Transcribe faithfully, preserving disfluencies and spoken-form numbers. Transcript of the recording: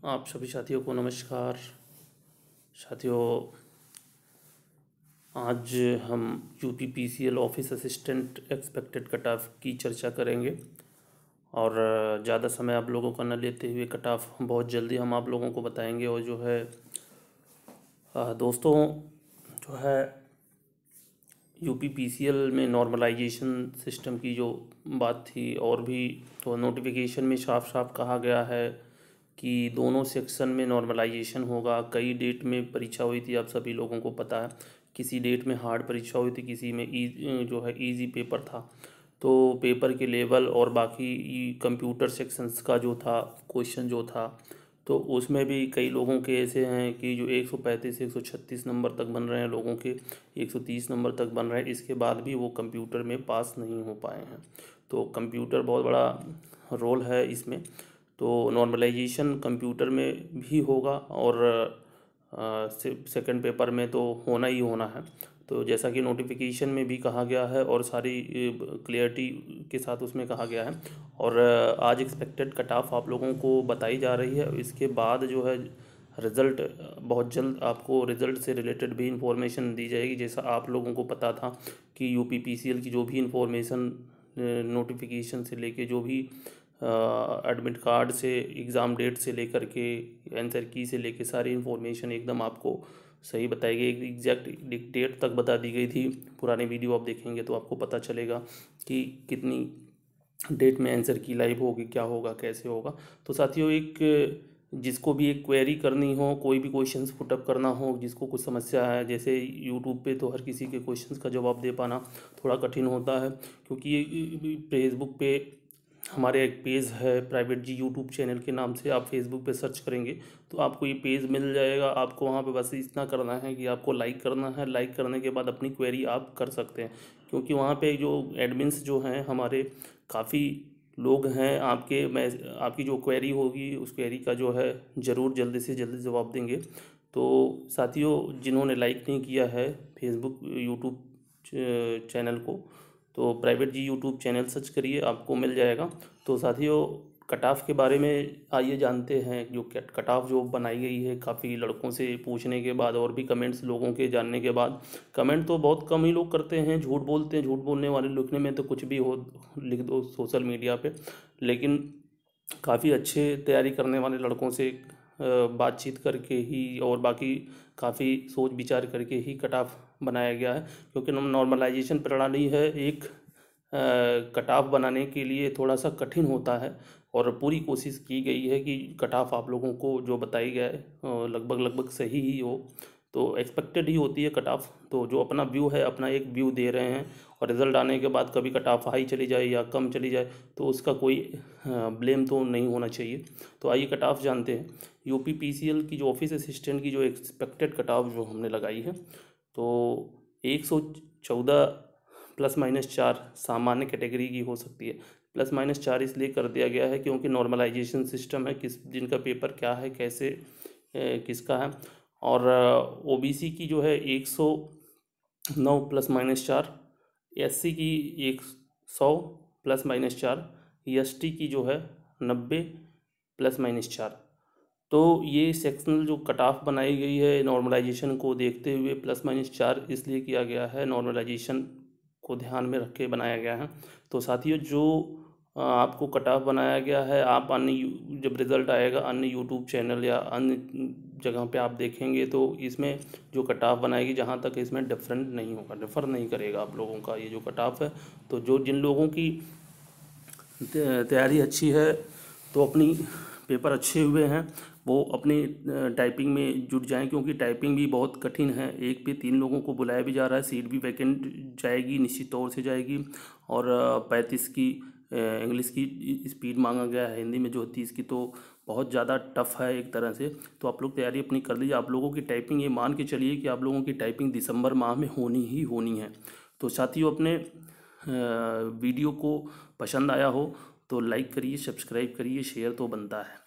आप सभी साथियों को नमस्कार। साथियों, आज हम UPPCL office assistant expected cut off की चर्चा करेंगे और ज़्यादा समय आप लोगों का न लेते हुए कट ऑफ बहुत जल्दी हम आप लोगों को बताएंगे। और जो है दोस्तों, जो है यूपीपीसीएल में नॉर्मलाइजेशन सिस्टम की जो बात थी, और भी तो नोटिफिकेशन में साफ साफ कहा गया है कि दोनों सेक्शन में नॉर्मलाइजेशन होगा। कई डेट में परीक्षा हुई थी, आप सभी लोगों को पता है। किसी डेट में हार्ड परीक्षा हुई थी, किसी में ई जो है इजी पेपर था। तो पेपर के लेवल और बाकी कंप्यूटर सेक्शंस का जो था क्वेश्चन जो था, तो उसमें भी कई लोगों के ऐसे हैं कि जो एक सौ पैंतीस एक सौ छत्तीस नंबर तक बन रहे हैं, लोगों के एक सौ तीस नंबर तक बन रहे हैं। इसके बाद भी वो कंप्यूटर में पास नहीं हो पाए हैं। तो कंप्यूटर बहुत बड़ा रोल है इसमें। तो नॉर्मलाइजेशन कंप्यूटर में भी होगा और सेकंड पेपर में तो होना ही होना है। तो जैसा कि नोटिफिकेशन में भी कहा गया है और सारी क्लियरिटी के साथ उसमें कहा गया है। और आज एक्सपेक्टेड कट ऑफ आप लोगों को बताई जा रही है। इसके बाद जो है रिज़ल्ट बहुत जल्द आपको रिज़ल्ट से रिलेटेड भी इंफॉर्मेशन दी जाएगी। जैसा आप लोगों को पता था कि यूपीपीसीएल की जो भी इंफॉर्मेशन नोटिफिकेशन से लेके, जो भी एडमिट कार्ड से, एग्ज़ाम डेट से लेकर के, आंसर की से लेके सारी इन्फॉर्मेशन एकदम आपको सही बताई गई। एक एग्जैक्ट डेट तक बता दी गई थी। पुराने वीडियो आप देखेंगे तो आपको पता चलेगा कि कितनी डेट में आंसर की लाइव होगी, क्या होगा, कैसे होगा। तो साथियों, एक जिसको भी एक क्वेरी करनी हो, कोई भी क्वेश्चंस पुटअप करना हो, जिसको कुछ समस्या है, जैसे यूट्यूब पे तो हर किसी के क्वेश्चंस का जवाब दे पाना थोड़ा कठिन होता है, क्योंकि ये फेसबुक पे हमारे एक पेज है प्राइवेट जी यूट्यूब चैनल के नाम से। आप फेसबुक पे सर्च करेंगे तो आपको ये पेज मिल जाएगा। आपको वहाँ पे बस इतना करना है कि आपको लाइक करना है। लाइक करने के बाद अपनी क्वेरी आप कर सकते हैं, क्योंकि वहाँ पे जो एडमिन्स जो हैं हमारे, काफ़ी लोग हैं आपके, मैं आपकी जो क्वेरी होगी उस क्वेरी का जो है ज़रूर जल्दी से जल्दी जवाब देंगे। तो साथियों, जिन्होंने लाइक नहीं किया है फेसबुक यूट्यूब चैनल को, तो प्राइवेट जी यूट्यूब चैनल सर्च करिए, आपको मिल जाएगा। तो साथियों, कट ऑफ के बारे में आइए जानते हैं। जो कट ऑफ जो बनाई गई है, काफ़ी लड़कों से पूछने के बाद और भी कमेंट्स लोगों के जानने के बाद, कमेंट तो बहुत कम ही लोग करते हैं, झूठ बोलते हैं। झूठ बोलने वाले लिखने में तो कुछ भी हो लिख दो सोशल मीडिया पे, लेकिन काफ़ी अच्छे तैयारी करने वाले लड़कों से बातचीत करके ही और बाकी काफ़ी सोच विचार करके ही कट ऑफ बनाया गया है। क्योंकि नॉर्मलाइजेशन प्रणाली है, एक कट ऑफ बनाने के लिए थोड़ा सा कठिन होता है, और पूरी कोशिश की गई है कि कट ऑफ आप लोगों को जो बताई गया है लगभग लगभग सही ही हो। तो एक्सपेक्टेड ही होती है कट ऑफ। तो जो अपना व्यू है, अपना एक व्यू दे रहे हैं, और रिज़ल्ट आने के बाद कभी कट ऑफ हाई चली जाए या कम चली जाए तो उसका कोई ब्लेम तो नहीं होना चाहिए। तो आइए कट ऑफ जानते हैं। यूपीपीसीएल की जो ऑफिस असिस्टेंट की जो एक्सपेक्टेड कट ऑफ जो हमने लगाई है, तो एक सौ चौदह प्लस माइनस चार सामान्य कैटेगरी की हो सकती है। प्लस माइनस चार इसलिए कर दिया गया है क्योंकि नॉर्मलाइजेशन सिस्टम है, किस जिनका पेपर क्या है, कैसे किसका है। और ओबीसी की जो है एक सौ नौ प्लस माइनस चार, एससी की एक सौ प्लस माइनस चार, एसटी की जो है नब्बे प्लस माइनस चार। तो ये सेक्शनल जो कट ऑफ बनाई गई है नॉर्मलाइजेशन को देखते हुए, प्लस माइनस चार इसलिए किया गया है, नॉर्मलाइजेशन को ध्यान में रख के बनाया गया है। तो साथियों, जो आपको कट ऑफ बनाया गया है, आप अन्य जब रिज़ल्ट आएगा अन्य यूट्यूब चैनल या अन्य जगह पे आप देखेंगे तो इसमें जो कट ऑफ बनाएगी, जहाँ तक इसमें डिफरेंट नहीं होगा, डिफ़र नहीं करेगा आप लोगों का ये जो कट ऑफ है। तो जो जिन लोगों की तैयारी अच्छी है, तो अपनी पेपर अच्छे हुए हैं, वो अपनी टाइपिंग में जुट जाएं, क्योंकि टाइपिंग भी बहुत कठिन है। एक पे तीन लोगों को बुलाया भी जा रहा है, सीट भी वैकेंट जाएगी, निश्चित तौर से जाएगी। और पैंतीस की इंग्लिश की स्पीड मांगा गया है, हिंदी में जो तीस की, तो बहुत ज़्यादा टफ है एक तरह से। तो आप लोग तैयारी अपनी कर लीजिए। आप लोगों की टाइपिंग, ये मान के चलिए कि आप लोगों की टाइपिंग दिसंबर माह में होनी ही होनी है। तो साथियों, अपने वीडियो को पसंद आया हो तो लाइक करिए, सब्सक्राइब करिए, शेयर तो बनता है।